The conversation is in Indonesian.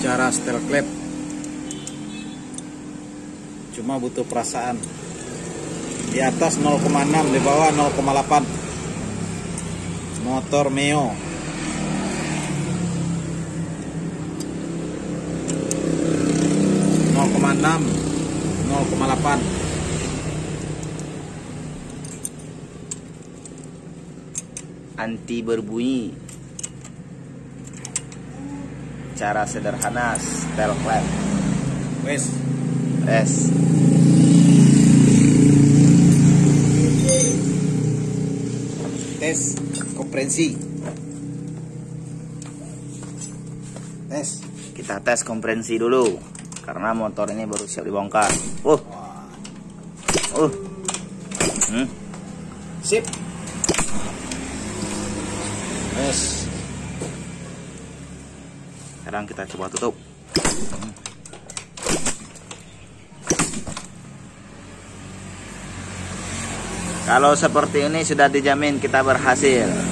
Cara setel klep cuma butuh perasaan. Di atas 0,6, di bawah 0,8. Motor Meo. -6, 0,8. Anti berbunyi. Cara sederhana setel klep. Wes. Tes kompresi. Kita tes kompresi dulu karena motor ini baru siap dibongkar. Sip. Sekarang kita coba tutup. Kalau seperti ini sudah dijamin kita berhasil.